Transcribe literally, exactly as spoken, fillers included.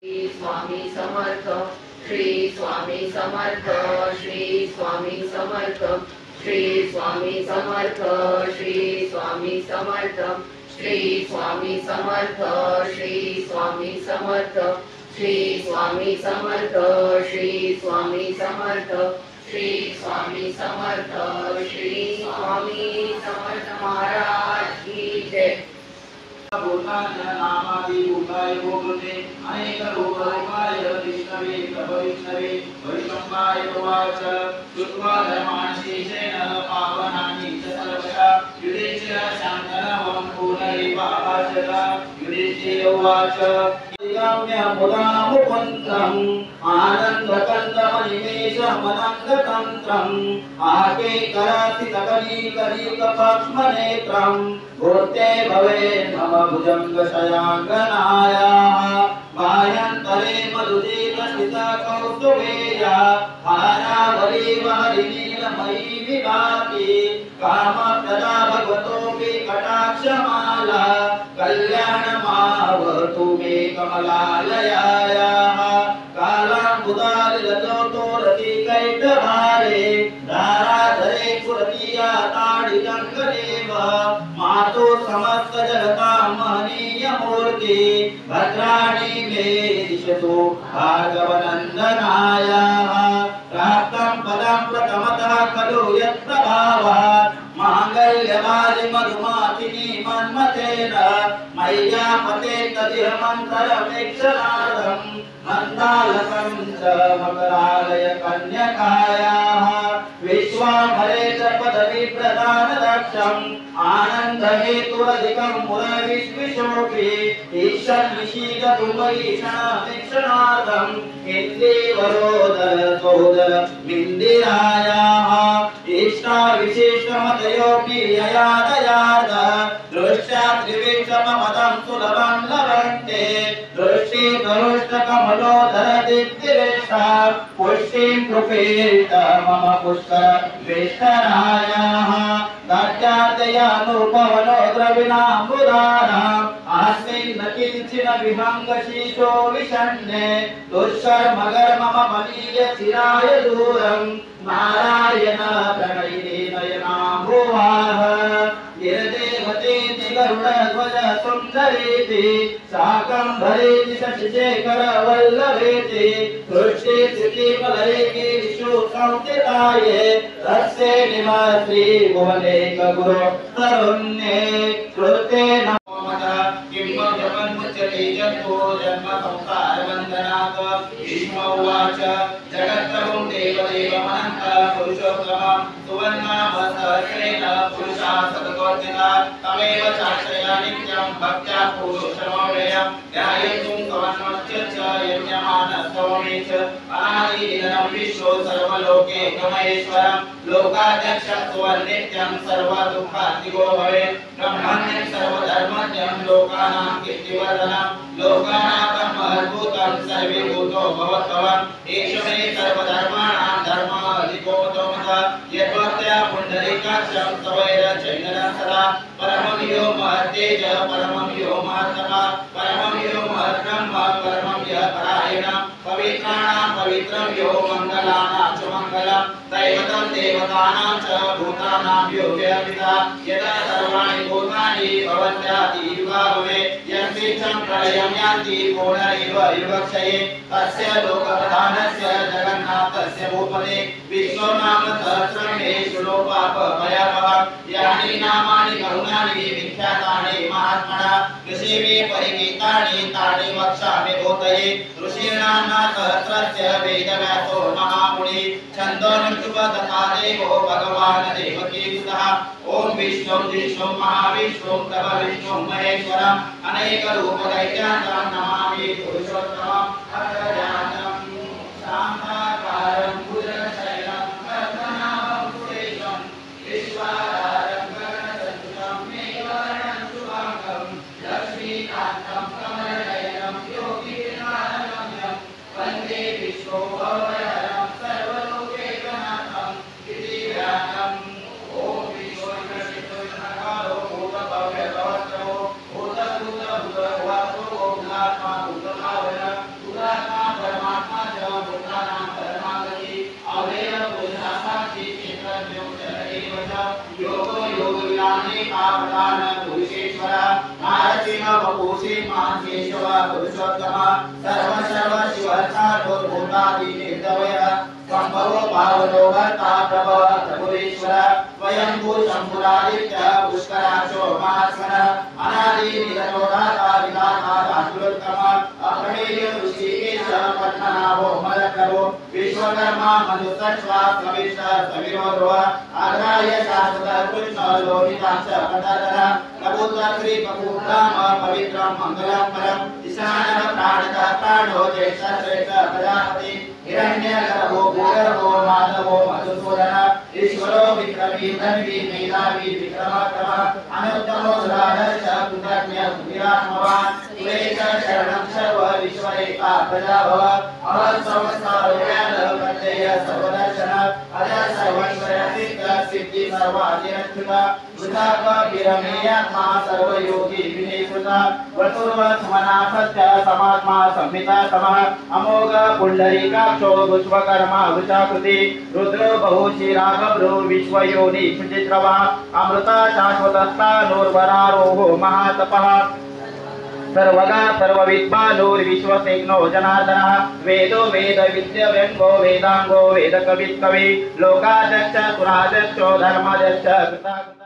श्री स्वामी समर्थ श्री स्वामी समर्थ श्री स्वामी समर्थ श्री स्वामी समर्थ श्री स्वामी समर्थ श्री स्वामी समर्थ श्री स्वामी समर्थ श्री स्वामी समर्थ श्री स्वामी समर्थ श्री स्वामी समर्थ श्री स्वामी समर्थ महाराज की जय। नामादि भूताय भूते अनेक रूप रूपाय विष्णवे प्रभविष्णवे वैष्णवाय वाच श्रुत्वा धर्मान् शेषेण पावनानि च सर्वदा युधिष्ठिर शान्तनवं पुनरेवाचला युधिष्ठिर उवाच मुदामुकुन्द्रम् आनन्दकन्दमनिमेषमनन्दतन्त्रम् आके कराति सकलीकरीकपक्ष्मनेत्रम् भूते भवेन् मम भुजङ्गशयाङ्गनायाः वायन्तरे मधुदीपस्थिता कौस्तुभेया हारावरीव हरिनीलमयी विभाति कामप्रदा भगवतोऽपि कटाक्षमाला कल्याणमावतु मे कमलालयायाः कालाम्बुदारिललोतो रतिकैटभारे धाराधरे पुरतीया ताडिदङ्गदेव मातु समस्त जगतां महनीयमूर्ति भद्राणि मे दिशतु भार्गवनन्दनायाः प्राप्तं पदं प्रथमतः खलु यत्प्रभावात् माङ्गल्यवादि मधुमातिनी मन्मथेन मय्यापते तदिहमन्तरमीक्षणार्थं मन्दालकं च मकरालय कन्यकायाः विश्वाभरे च पदवीप्रदानदक्षम् आनन्दहेतुरधिकं मुरविश्विशोऽपि ईशन्निषीदतु मयि क्षणमीक्षणार्थम् इन्द्रीवरोदर सोदर मिन्दिरायाः इष्टाविशिष्टमतयोऽपि ययादयार्द दृष्ट्या त्रिविक्रमपदं सुलभं लभन्ते दृष्टिधरुष्टकमलोदर दीप्तिरेष्टा पुष्टिं कृपेत मम पुष्कर वेष्टनायाः दाट्यादयानुभवनो द्रविणाम्बुधाराम् आस्मिन् न किञ्चिन विहङ्गशीशो विषण्णे दुष्कर्मगर मम मनीय चिराय दूरम् नारायण प्रणयिनी नयनाम्बुवाः गिरदेवतेति गरुडध्वज सुन्दरेति शाकम्भरेति शशिशेखर वल्लभेति सृष्टि स्थिति प्रलये विशु संस्थिताये तस्यै नमः श्री भुवनेक गुरो तरुण्ये श्रुते नमो मता किं जगन्मुच्यते जन्मो जन्म संसार वन्दनात् भीष्म उवाच जगत्प्रभुं देवदेवमनन्त पुरुषोत्तमं सुवर्णामसहस्रेण पुरुषा सततोर्जिता तमेव चाश्रया नित्यं भक्त्या पुरुषमव्ययं ध्यायेतुं कवनमच्च यज्ञमानस्तवमे च अनादिदिनं विश्वो सर्वलोके गमहेश्वरं लोकाध्यक्षं सुवर्नित्यं सर्वदुःखान्तिको भवेत् ब्रह्मण्यं सर्वधर्मज्ञं लोकानां कीर्तिवर्धनं लोकानां महद्भूतं सर्वभूतो भवत्वम् एष मे सर्वधर्माणां धर्माधिकोत्तमः यद्भक्त्या पुण्डरीकाक्षं तवैरचैनं सदा परमं यो महत्तेज परमं यो महात्मा परमं यो महद्ब्रह्म परमं यः परायणं पवित्राणां पवित्रं यो मङ्गलानां च मङ्गलं दैवतं देवतानां च भूतानां यो व्यपिता यदा सर्वाणि भूतानि भवन्त्यादियुगा भवेत् यस्मिन् प्रलयं यान्ति पुनरेव युगक्षये तस्य लोकप्रधानस्य जगन्नाथस्य भूपते विश्वनाम सहस्रमे शुलोपापभयापहं यानि नामानि करुणानि विख्यातानि महात्मना ऋषिभिः परिगीतानि तानि वक्ष्यामि भूतये ऋषीणां सहस्रस्य वेदव्यासो महामुनिः छन्दोनुष्टुप् देवो भगवान् देवकीसुतः ओम विष्णुं जिष्णुं महाविष्णुं तव विष्णुं महेश्वरम् अनेकरूपदैत्यान्तं नमामि पुरुषोत्तमम् अग्रजातं शान्ताकारं भुजगशयनं पद्मनाभं सुरेशं विश्वाधारं गगनसदृशं मेघवर्णं शुभाङ्गं लक्ष्मीकान्तं कमलनयनं योगिनाथगम्यं वन्दे विश्वोभवहरं सर्वलोकैकनाथं गिरिव्याघ्रम् ओम विश्वोन्नतिर्नकारो भूतभव्यभवत्रो भूतभूतभूतवासो भूतात्मा भूतभावन वपुषी माहेश्वर पुरुषोत्तम सर्व सर्व शिव सार्वभौमादि निर्दवय संभवो पावनो वर्ता प्रभव प्रभुरीश्वर स्वयंभू शंभुरादित्य पुष्कराशो महास्मन अनादि निरनोदाता विधाता दातुलोत्तम अप्रमेय ऋषिकेश पद्मनाभो मलकरो विश्वकर्मा मनुसश्वा सविष्ट सविरोधो आग्राय शाश्वत कृष्ण लोहिताक्ष पदाधर कबूतरी कपूत्रम पवित्रम मंगलम परम ईशान प्राणक प्राणो ज्येष्ठ श्रेष्ठ प्रजापति हिरण्यगर्भो भूगर्भो माधवो मधुसूदन ईश्वरो विक्रमी धन्वी मेधावी विक्रमाक्रम अनुत्तमो सुराधर्ष कृतज्ञ विरात्मवान् सुरेश शरणं सर्व विश्वरेका प्रजाभव अहस्संसारवेद प्रत्यय सर्वदर्शन अजय सर्वैश्वर्यसिद्ध सिद्धि सर्वाधिरच्युत वृथाप विरमेयात्मा सर्वयोगी विनिकृत वटुर्व समना सत्य समात्मा संहिता समः अमोघ पुंडरीकाक्षो विश्वकर्मा वृषाकृति रुद्रो बहुशिरागभ्रू विश्वयोनि सुचित्रवा अमृता शाश्वतस्थानोर्वरारोहो महातपः सर्वगा सर्वविद्वानोर्विश्वसेनो जनार्दनः वेदो वेद विद्य व्यंगो वेदांगो वेद कवित् कवि लोकाध्यक्ष सुराध्यक्षो धर्माध्यक्ष कृता कृता